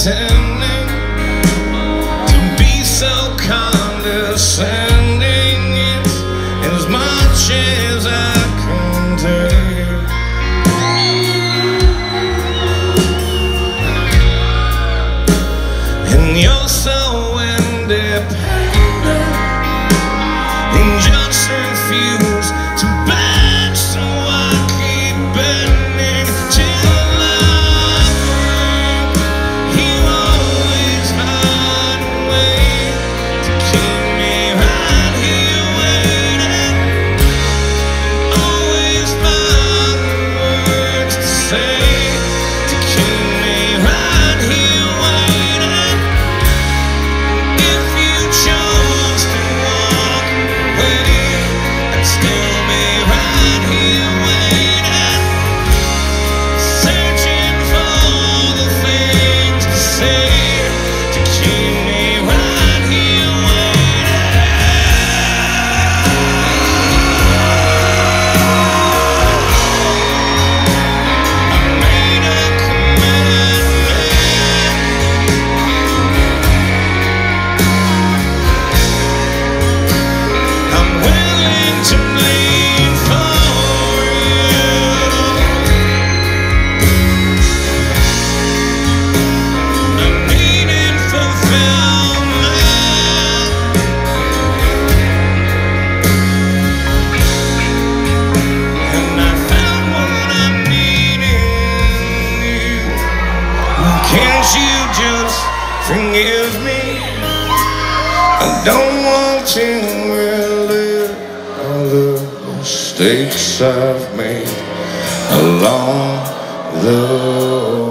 pretending to be so condescending. It's as much as I can take. And you're so independent and just refuse to bend, so I keep bending till you always find a way to keep me right here waiting. Always find the words to say to keep me right here waiting. If you chose to walk away, I'd still be right here waiting, searching for the things to say to keep me right here waiting. I made a commitment. I'm willing to bleed for you. I'm needing fulfillment, and I found what I'm needing. Can't you just forgive me? I don't want to relive all the mistakes I've made along the